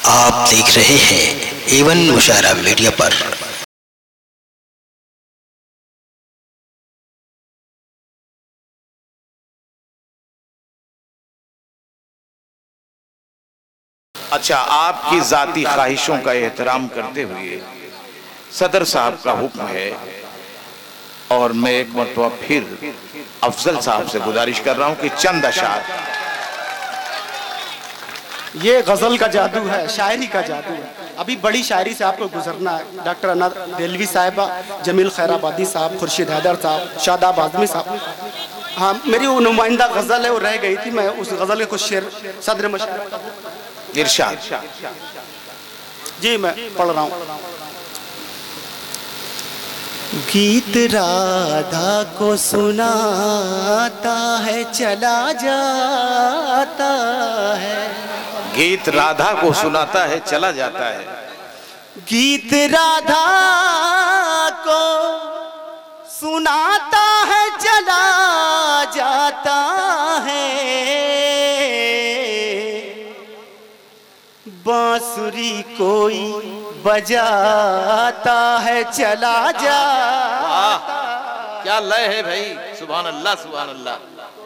आप देख रहे हैं एवन मुशायरा मीडिया पर। अच्छा, आपकी जाती ख्वाहिशों का एहतराम करते हुए सदर साहब का हुक्म है और मैं एक मरतबा फिर अफजल साहब से गुजारिश कर रहा हूं कि चंद अशार। ये गजल का जादू है, शायरी का जादू है। अभी बड़ी शायरी से आपको गुजरना है। डॉक्टर अना देलवी साहिबा, जमील खैराबादी साहब, खुर्शीद हैदर साहब, शादाब आजमी साहब। हाँ, मेरी वो नुमाइंदा गजल है, वो रह गई थी। मैं उस गजल के कुछ शेर सदर मुशायरा इरशाद जी मैं पढ़ रहा हूँ। गीत राधा को सुनाता है चला जाता है। गीत राधा को सुनाता है चला जाता है। गीत राधा को सुनाता है चला जाता है। बांसुरी कोई बजाता है चला जाता। क्या लय है भाई, सुभान अल्लाह सुभान अल्लाह।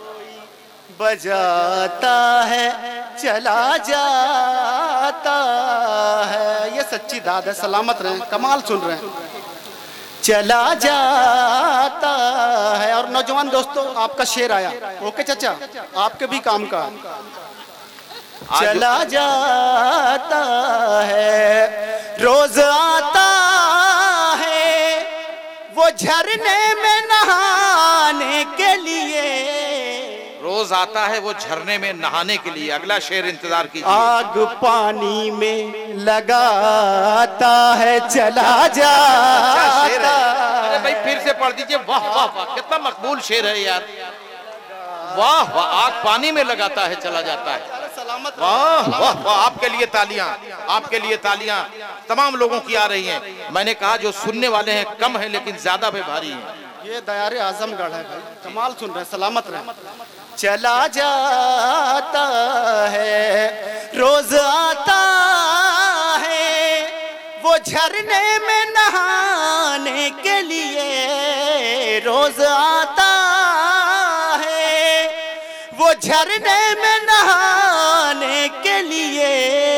बजाता है चला जाता है। ये सच्ची दाद है, सलामत रहें, कमाल सुन रहे हैं। चला जाता है। और नौजवान दोस्तों, आपका शेर आया। ओके चाचा, आपके भी काम का। चला जाता है, रोज आता है वो झरने में नहाने के लिए। रोज आता है वो झरने में नहाने के लिए। अगला शेर इंतजार कीजिए। आग पानी में लगाता है चला जाता। अरे भाई फिर से पढ़ दीजिए। वाह वाह वाह, कितना मकबूल शेर है यार। वाह वाह, आग पानी में लगाता है चला जाता है। वाह वाह वाह, आपके लिए तालियां, आपके लिए तालियां तमाम लोगों की आ रही हैं। मैंने कहा जो सुनने वाले हैं कम है लेकिन ज्यादा पे भारी हैं। ये दयारे आजमगढ़ है भाई, कमाल सुन रहे हैं, सलामत रहे। चला जाता है, रोज आता है वो झरने में नहाने के लिए। रोज आता है वो झरने में नहाने के लिए।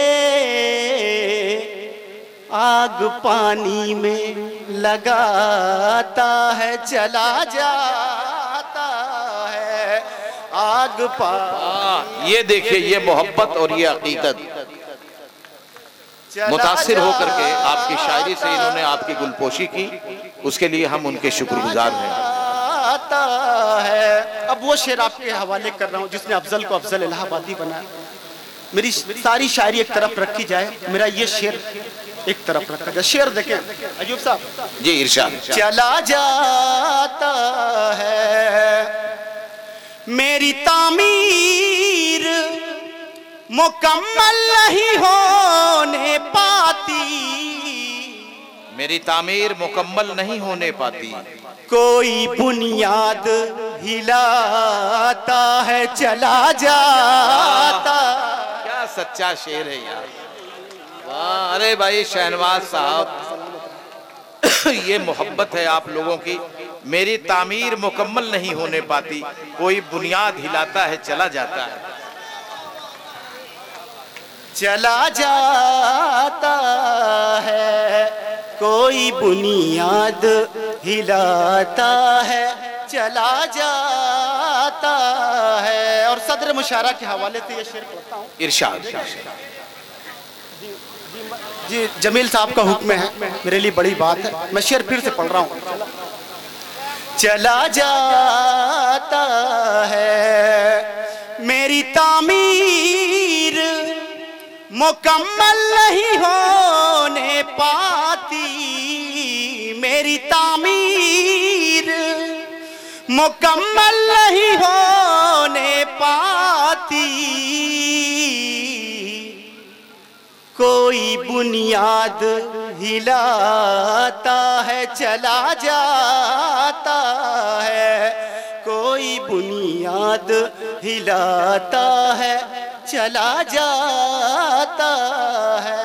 आग पानी में लगाता है चला जाता है। आग पानी। ये देखिए, ये मोहब्बत और ये हकीकत। मुतासिर होकर के आपकी शायरी से इन्होंने आपकी गुलपोशी की, उसके लिए हम उनके शुक्रगुजार हैं। आता है। अब वो शेर आपके हवाले कर रहा हूँ जिसने अफजल को अफजल इलाहाबादी बनाया। मेरी सारी शायरी एक तरफ रखी जाए, मेरा ये शेर एक तरफ रखा जाए। शेर देखें अयूब साहब जी, इरशाद। चला जाता है, मेरी तामीर मुकम्मल नहीं होने पाती। मेरी तामीर मुकम्मल नहीं होने पाती। कोई बुनियाद हिलाता है चला जाता। क्या सच्चा शेर है यार। वाह, अरे भाई शहनवाज साहब, ये मोहब्बत है आप लोगों की। मेरी तामीर मुकम्मल नहीं होने पाती, कोई बुनियाद हिलाता है चला जाता है। चला जाता है, कोई बुनियाद हिलाता है चला जाता है। और सदर मुशायरा के हवाले से ये शेर पढ़ता हूँ। इरशाद। जी, जमील साहब का हुक्म है, मेरे लिए बड़ी बात है। मैं शेर फिर से पढ़ रहा हूँ। चला जाता है, मेरी तामीर मुकम्मल नहीं होने पाती। मेरी तामीर मुकम्मल नहीं होने पाती। कोई बुनियाद हिलाता है चला जाता है। कोई बुनियाद हिलाता है चला जाता है।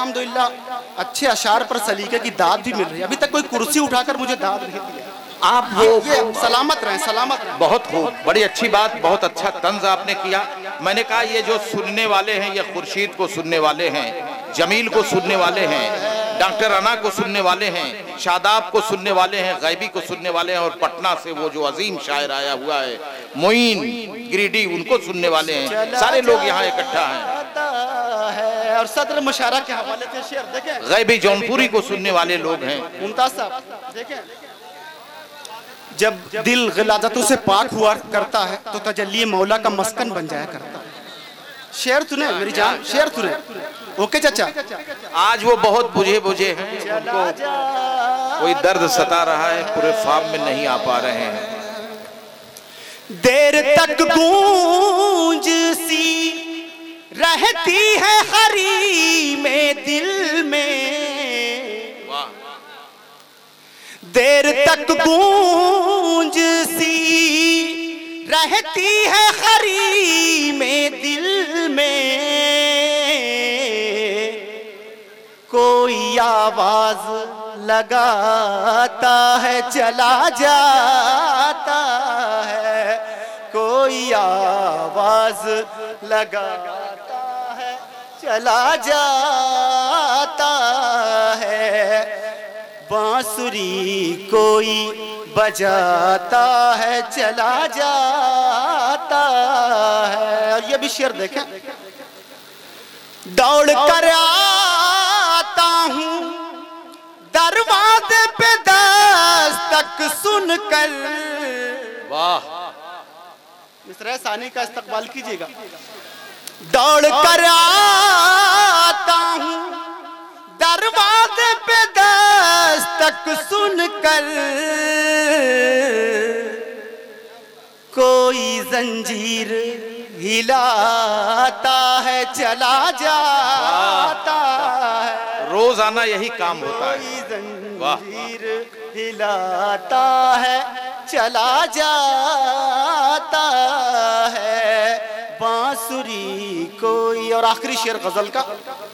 अल्हम्दुलिल्लाह अच्छे अशार पर सलीके की दाद भी मिल रही है। अभी तक कोई कुर्सी उठाकर मुझे दाद नहीं दी है। आप ये सलामत रहें, सलामत रहें। बहुत खूब, बड़ी अच्छी बात, बहुत अच्छा तंज आपने किया। मैंने कहा ये जो सुनने वाले हैं, ये खुर्शीद को सुनने वाले हैं, जमील को सुनने वाले हैं, डॉक्टर अना को सुनने वाले हैं, शादाब को सुनने वाले हैं, गैबी को सुनने वाले हैं, और पटना से वो जो अजीम शायर आया हुआ है मोइन गिरिडी, उनको सुनने वाले हैं। सारे लोग यहाँ इकट्ठा हैं। और सदर मुशारा के हवाले से शेर देखें, गैबी जौनपुरी को सुनने वाले लोग हैं। मुमताज साहब देखें, जब दिल गिलादतों से पाक हुआ करता है तो तजल्ली मौला का मस्कन बन जाया करता है। शेर सुने मेरी जान, शेर सुने। ओके चाचा, आज वो बहुत बुझे बुझे हैं, उनको कोई दर्द सता रहा है, पूरे फार्म में नहीं आ पा रहे हैं। देर तक गूंज सी रहती है हरी में दिल में, देर तक गूंज सी रहती है हरी में दिल में, कोई आवाज लगाता है चला जाता है, कोई आवाज लगाता है चला जाता है, बांसुरी कोई बजाता है चला जाता है। और ये भी शेर देखें, दौड़ कर आता हूँ दरवाजे पे दस्तक सुनकर, वाह, मिसरा सानी का इस्तकबाल कीजिएगा। दौड़ कर आता हूँ दरवाजे पे दस्तक सुनकर, कोई जंजीर हिलाता है चला जाता है, रोजाना यही काम होता है। कोई जंजीर हिलाता है चला जाता है, बांसुरी कोई। और आखिरी शेर गजल का,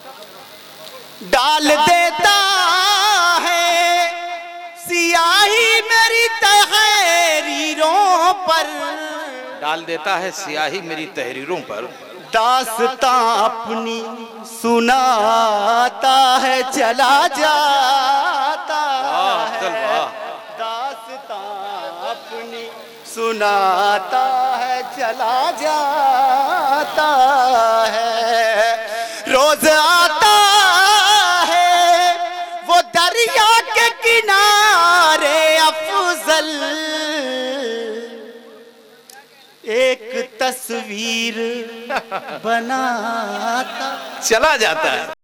डाल देता है सियाही मेरी तहरीरों पर, डाल देता है सियाही मेरी तहरीरों पर, दास्तां अपनी सुनाता है चला जाता है, दास्तां अपनी सुनाता है चला जाता है, रोज आता है वो दरिया के किनारे अफजल, एक तस्वीर बनाता चला जाता है।